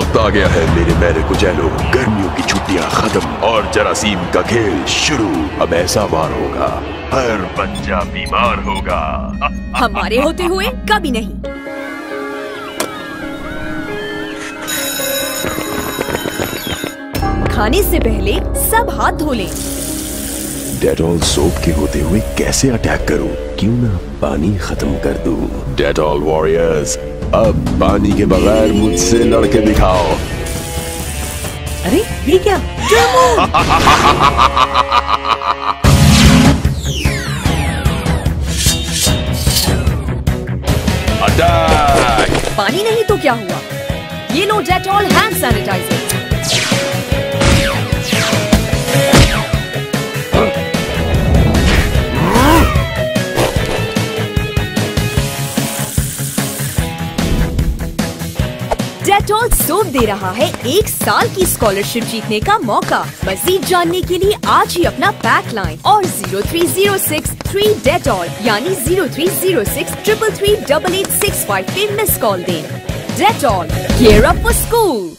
वक्त आ गया है मेरे मैरे कुचैलो, गर्मियों की छुट्टियां खत्म और जरासीम का खेल शुरू। अब ऐसा वार होगा, हर बच्चा बीमार होगा। हमारे होते हुए कभी नहीं। खाने से पहले सब हाथ धो लें। डेटॉल सोप के होते हुए कैसे अटैक करूं? क्यों ना पानी खत्म कर दूं? डेटॉल वॉरियर्स, अब पानी के बगैर मुझसे लड़के दिखाओ। अरे ये क्या? अटैक! पानी नहीं तो क्या हुआ? ये लो Dettol hand sanitiser. Dettol soap दे रहा है 1 साल की स्कॉलरशिप जीतने का मौका। मजीद जानने के लिए आज ही अपना पैक लाएं और 0306 3 डेटॉल यानी 0306 333 8865 पे मिस कॉल दें। Dettol, care up for school.